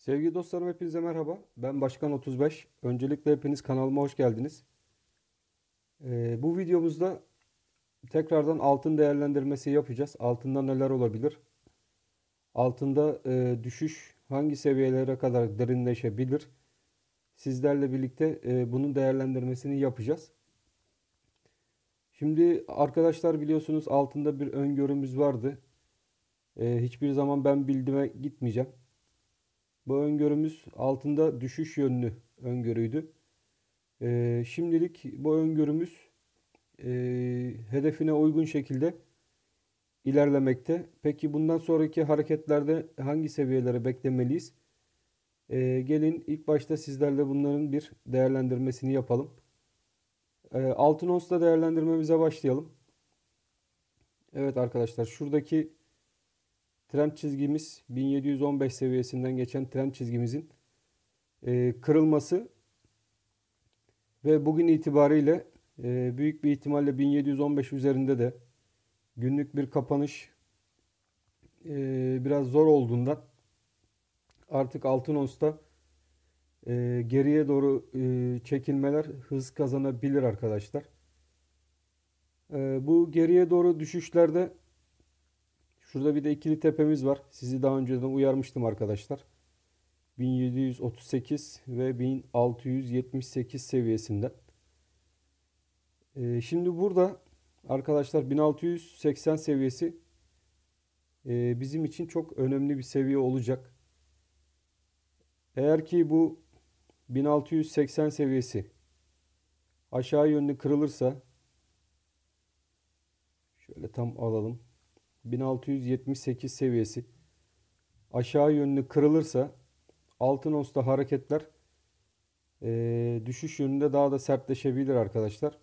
Sevgili dostlarım hepinize merhaba. Ben Başkan 35. Öncelikle hepiniz kanalıma hoş geldiniz. Bu videomuzda tekrardan altın değerlendirmesi yapacağız. Altında neler olabilir? Altında düşüş hangi seviyelere kadar derinleşebilir? Sizlerle birlikte bunun değerlendirmesini yapacağız. Şimdi arkadaşlar biliyorsunuz altında bir öngörümüz vardı. Hiçbir zaman ben bildiğime gitmeyeceğim. Bu öngörümüz altında düşüş yönlü öngörüydü. Şimdilik bu öngörümüz hedefine uygun şekilde ilerlemekte. Peki bundan sonraki hareketlerde hangi seviyelere beklemeliyiz? Gelin ilk başta sizlerle bunların bir değerlendirmesini yapalım. Altın onsla değerlendirmemize başlayalım. Evet arkadaşlar şuradaki trend çizgimiz 1715 seviyesinden geçen trend çizgimizin kırılması ve bugün itibariyle büyük bir ihtimalle 1715 üzerinde de günlük bir kapanış biraz zor olduğundan artık altın onsta geriye doğru çekilmeler hız kazanabilir arkadaşlar. Bu geriye doğru düşüşlerde şurada bir de ikili tepemiz var. Sizi daha önceden uyarmıştım arkadaşlar. 1738 ve 1678 seviyesinden. Şimdi burada arkadaşlar 1680 seviyesi bizim için çok önemli bir seviye olacak. Eğer ki bu 1680 seviyesi aşağı yönlü kırılırsa şöyle tam alalım. 1678 seviyesi aşağı yönlü kırılırsa altın onsta hareketler düşüş yönünde daha da sertleşebilir arkadaşlar.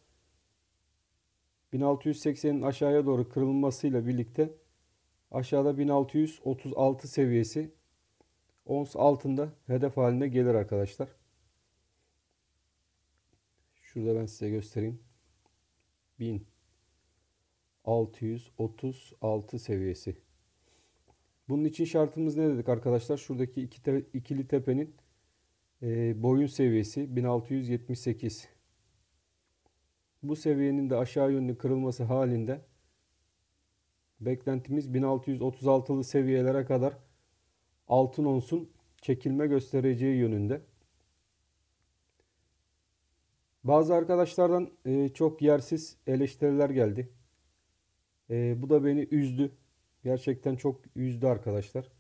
1680'in aşağıya doğru kırılmasıyla birlikte aşağıda 1636 seviyesi ons altında hedef haline gelir arkadaşlar. Şurada ben size göstereyim. 1636 seviyesi. Bunun için şartımız ne dedik arkadaşlar? Şuradaki ikili tepenin boyun seviyesi 1678. Bu seviyenin de aşağı yönlü kırılması halinde beklentimiz 1636'lı seviyelere kadar altın onsun çekilme göstereceği yönünde. Bazı arkadaşlardan çok yersiz eleştiriler geldi. Bu da beni üzdü. Gerçekten çok üzdü arkadaşlar.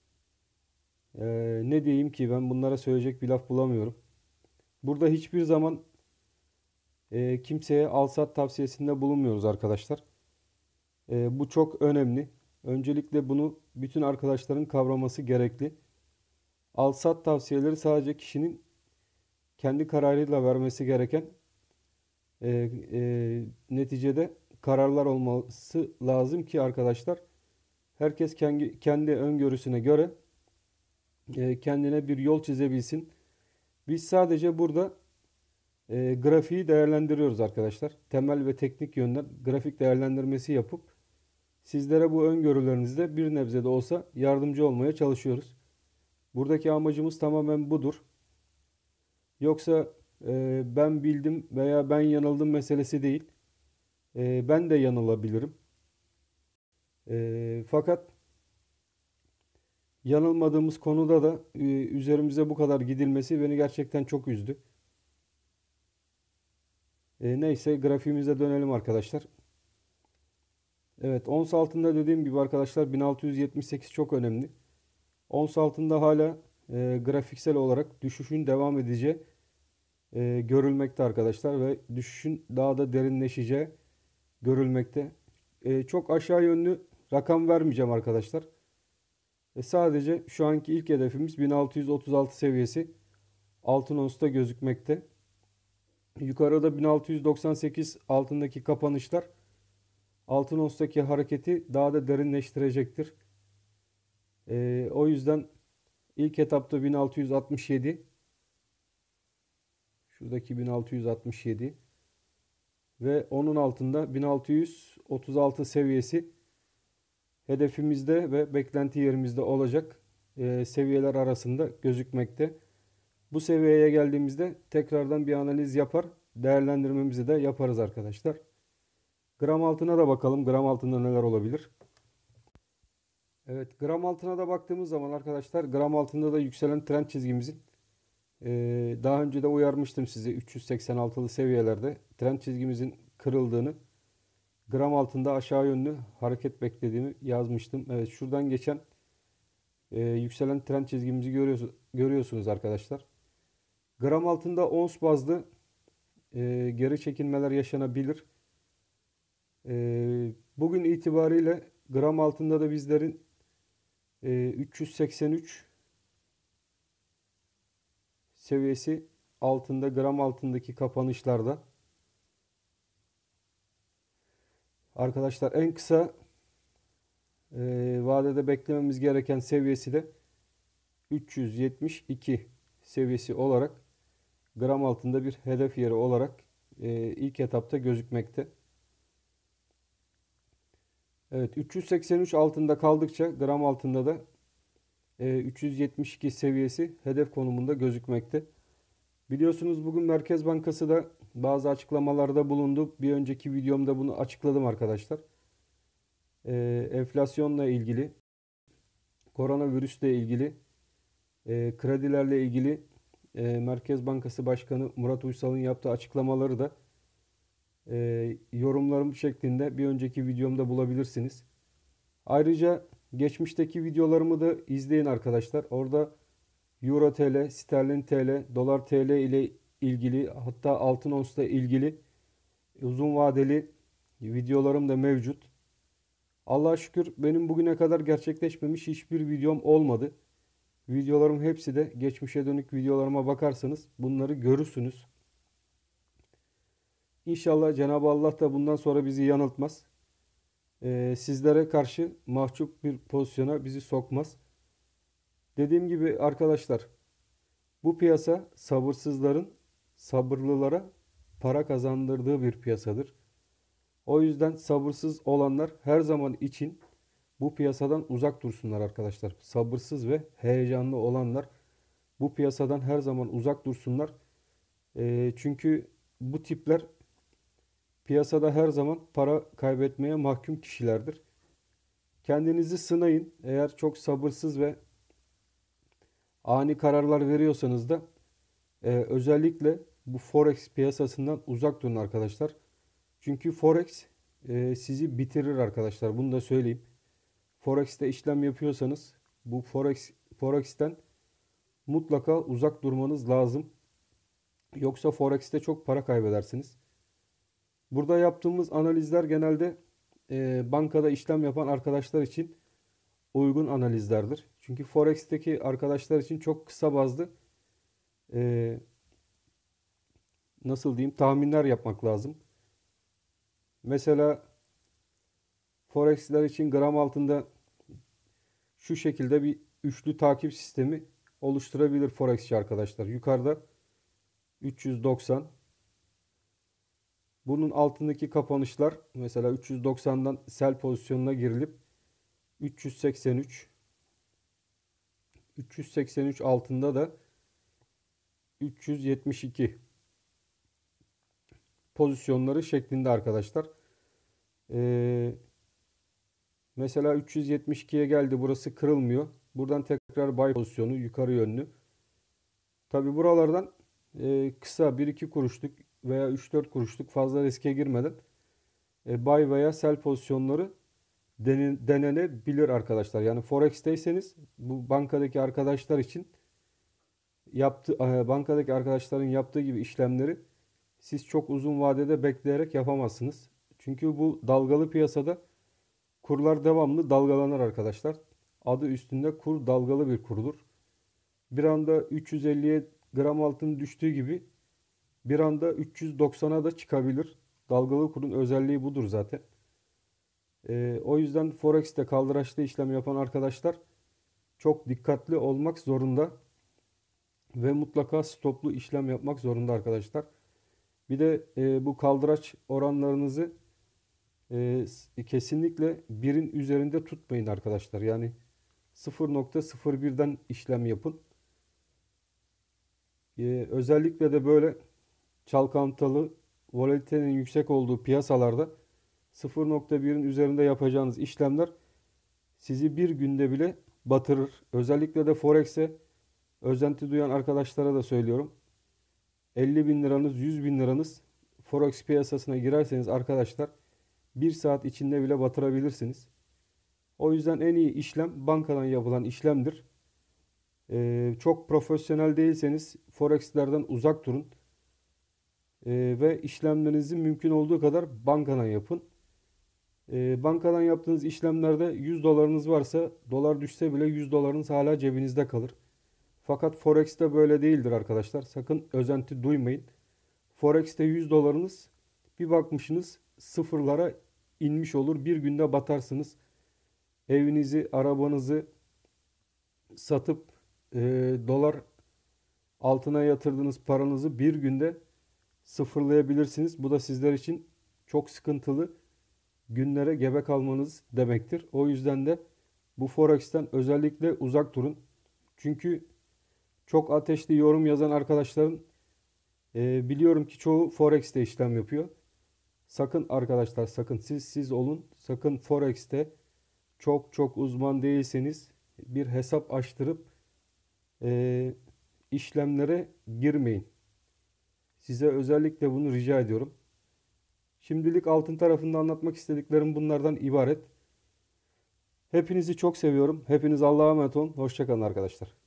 Ne diyeyim ki ben bunlara söyleyecek bir laf bulamıyorum. Burada hiçbir zaman kimseye al-sat tavsiyesinde bulunmuyoruz arkadaşlar. Bu çok önemli. Öncelikle bunu bütün arkadaşların kavraması gerekli. Al-sat tavsiyeleri sadece kişinin kendi kararıyla vermesi gereken neticede kararlar olması lazım ki arkadaşlar herkes kendi öngörüsüne göre kendine bir yol çizebilsin. Biz sadece burada grafiği değerlendiriyoruz arkadaşlar. Temel ve teknik yönden grafik değerlendirmesi yapıp sizlere bu öngörülerinizde bir nebze de olsa yardımcı olmaya çalışıyoruz. Buradaki amacımız tamamen budur. Yoksa ben bildim veya ben yanıldım meselesi değil. Ben de yanılabilirim. Fakat yanılmadığımız konuda da üzerimize bu kadar gidilmesi beni gerçekten çok üzdü. Neyse grafiğimize dönelim arkadaşlar. Evet ons altında dediğim gibi arkadaşlar 1678 çok önemli. Ons altında hala grafiksel olarak düşüşün devam edeceği görülmekte arkadaşlar ve düşüşün daha da derinleşeceği görülmekte. Çok aşağı yönlü rakam vermeyeceğim arkadaşlar. Sadece şu anki ilk hedefimiz 1636 seviyesi altın onsta gözükmekte. Yukarıda 1698 altındaki kapanışlar altın onstaki hareketi daha da derinleştirecektir. O yüzden ilk etapta 1667, şuradaki 1667 ve onun altında 1636 seviyesi hedefimizde ve beklenti yerimizde olacak. seviyeler arasında gözükmekte. Bu seviyeye geldiğimizde tekrardan bir analiz yapar, değerlendirmemizi de yaparız arkadaşlar. Gram altına da bakalım. Gram altında neler olabilir? Evet, gram altına da baktığımız zaman arkadaşlar, gram altında da yükselen trend çizgimizin daha önce de uyarmıştım sizi 386'lı seviyelerde trend çizgimizin kırıldığını, gram altında aşağı yönlü hareket beklediğimi yazmıştım. Evet, şuradan geçen yükselen trend çizgimizi görüyorsunuz arkadaşlar. Gram altında ons bazlı geri çekilmeler yaşanabilir. Bugün itibariyle gram altında da bizlerin 383 seviyesi altında, gram altındaki kapanışlarda arkadaşlar en kısa vadede beklememiz gereken seviyesi de 372 seviyesi olarak gram altında bir hedef yeri olarak ilk etapta gözükmekte. Evet, 383 altında kaldıkça gram altında da 372 seviyesi hedef konumunda gözükmekte. Biliyorsunuz bugün Merkez Bankası da bazı açıklamalarda bulundu. Bir önceki videomda bunu açıkladım arkadaşlar. Enflasyonla ilgili, koronavirüsle ilgili, kredilerle ilgili Merkez Bankası Başkanı Murat Uysal'ın yaptığı açıklamaları da yorumlarım şeklinde bir önceki videomda bulabilirsiniz. Ayrıca geçmişteki videolarımı da izleyin arkadaşlar. Orada Euro TL, Sterlin TL, Dolar TL ile ilgili, hatta altın onsla ilgili uzun vadeli videolarım da mevcut. Allah'a şükür benim bugüne kadar gerçekleşmemiş hiçbir videom olmadı. Videolarım hepsi de geçmişe dönük videolarıma bakarsanız bunları görürsünüz. İnşallah Cenab-ı Allah da bundan sonra bizi yanıltmaz. Sizlere karşı mahcup bir pozisyona bizi sokmaz. Dediğim gibi arkadaşlar, bu piyasa sabırsızların sabırlılara para kazandırdığı bir piyasadır. O yüzden sabırsız olanlar her zaman için bu piyasadan uzak dursunlar arkadaşlar. Sabırsız ve heyecanlı olanlar bu piyasadan her zaman uzak dursunlar. Çünkü bu tipler piyasada her zaman para kaybetmeye mahkum kişilerdir. Kendinizi sınayın. Eğer çok sabırsız ve ani kararlar veriyorsanız da özellikle bu Forex piyasasından uzak durun arkadaşlar. Çünkü Forex sizi bitirir arkadaşlar. Bunu da söyleyeyim. Forex'te işlem yapıyorsanız bu Forex'ten mutlaka uzak durmanız lazım. Yoksa Forex'te çok para kaybedersiniz. Burada yaptığımız analizler genelde bankada işlem yapan arkadaşlar için uygun analizlerdir. Çünkü Forex'teki arkadaşlar için çok kısa bazlı e, nasıl diyeyim, tahminler yapmak lazım. Mesela Forex'ler için gram altında şu şekilde bir üçlü takip sistemi oluşturabilir Forex'çi arkadaşlar. Yukarıda 390. Bunun altındaki kapanışlar mesela 390'dan sell pozisyonuna girilip 383. 383 altında da 372 pozisyonları şeklinde arkadaşlar. Mesela 372'ye geldi. Burası kırılmıyor. Buradan tekrar buy pozisyonu yukarı yönlü. Tabi buralardan kısa 1-2 kuruşluk veya 3-4 kuruşluk fazla riske girmeden buy veya sell pozisyonları denenebilir arkadaşlar. Yani Forex'teyseniz bu bankadaki arkadaşlar için bankadaki arkadaşların yaptığı gibi işlemleri siz çok uzun vadede bekleyerek yapamazsınız. Çünkü bu dalgalı piyasada kurlar devamlı dalgalanır arkadaşlar. Adı üstünde kur dalgalı bir kurdur. Bir anda 350'ye gram altın düştüğü gibi bir anda 390'a da çıkabilir. Dalgalı kurun özelliği budur zaten. O yüzden Forex'te kaldıraçlı işlem yapan arkadaşlar çok dikkatli olmak zorunda ve mutlaka stoplu işlem yapmak zorunda arkadaşlar. Bir de bu kaldıraç oranlarınızı kesinlikle birin üzerinde tutmayın arkadaşlar. Yani 0.01'den işlem yapın. Özellikle de böyle çalkantılı, volatilitenin yüksek olduğu piyasalarda 0.1'in üzerinde yapacağınız işlemler sizi bir günde bile batırır. Özellikle de Forex'e özenti duyan arkadaşlara da söylüyorum. 50 bin liranız, 100 bin liranız Forex piyasasına girerseniz arkadaşlar bir saat içinde bile batırabilirsiniz. O yüzden en iyi işlem bankadan yapılan işlemdir. Çok profesyonel değilseniz Forex'lerden uzak durun. Ve işlemlerinizi mümkün olduğu kadar bankadan yapın. Bankadan yaptığınız işlemlerde 100 dolarınız varsa dolar düşse bile 100 dolarınız hala cebinizde kalır. Fakat Forex'te böyle değildir arkadaşlar. Sakın özenti duymayın. Forex'te 100 dolarınız bir bakmışsınız sıfırlara inmiş olur. Bir günde batarsınız. Evinizi, arabanızı satıp dolar altına yatırdığınız paranızı bir günde sıfırlayabilirsiniz. Bu da sizler için çok sıkıntılı günlere gebe kalmanız demektir. O yüzden de bu Forex'ten özellikle uzak durun. Çünkü çok ateşli yorum yazan arkadaşların biliyorum ki çoğu Forex'te işlem yapıyor. Sakın arkadaşlar, sakın siz olun. Sakın Forex'te çok uzman değilseniz bir hesap açtırıp e, işlemlere girmeyin. Size özellikle bunu rica ediyorum. Şimdilik altın tarafında anlatmak istediklerim bunlardan ibaret. Hepinizi çok seviyorum. Hepiniz Allah'a emanet olun. Hoşça kalın arkadaşlar.